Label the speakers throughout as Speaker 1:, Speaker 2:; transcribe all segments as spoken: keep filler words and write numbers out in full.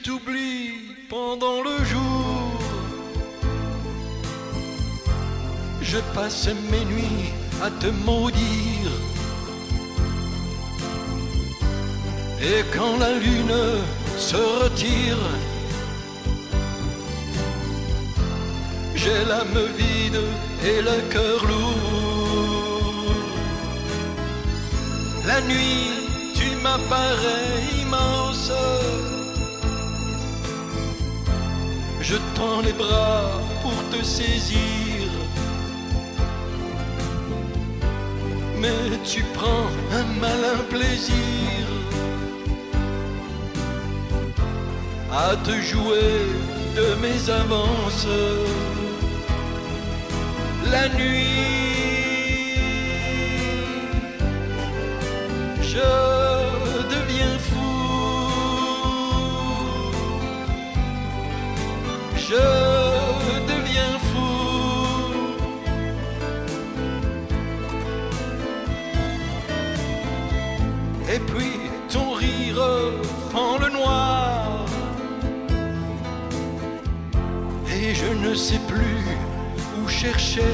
Speaker 1: t'oublie pendant le jour. Je passe mes nuits à te maudire. Et quand la lune se retire, j'ai l'âme vide et le cœur lourd. La nuit, tu m'apparais immense. Je tends les bras pour te saisir, mais tu prends un malin plaisir à te jouer de mes avances. La nuit, je deviens fou, je deviens fou. Et puis ton rire fend le noir, et je ne sais plus où chercher.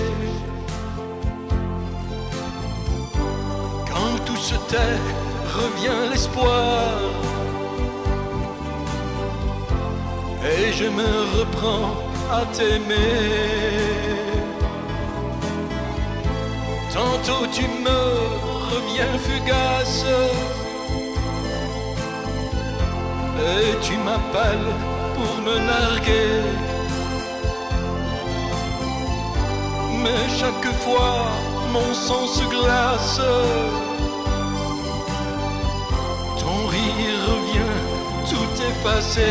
Speaker 1: Quand tout se tait, revient l'espoir, et je me reprends à t'aimer. Tantôt tu me reviens fugace, et tu m'appelles pour me narguer. Mais chaque fois mon sang se glace, ton rire revient tout effacé.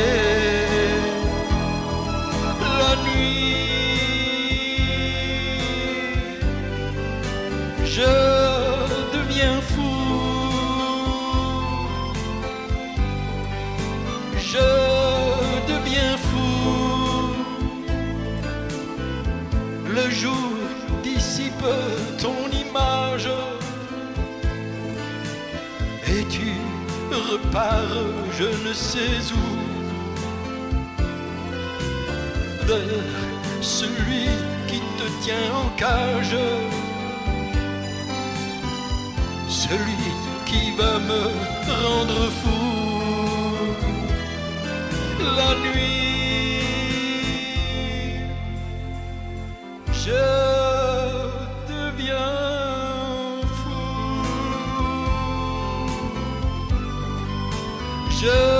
Speaker 1: La nuit, je deviens fou, je deviens fou. Le jour dissipe ton image, et tu repars je ne sais où, de celui qui te tient en cage, celui qui va me rendre fou. La nuit, je deviens fou, je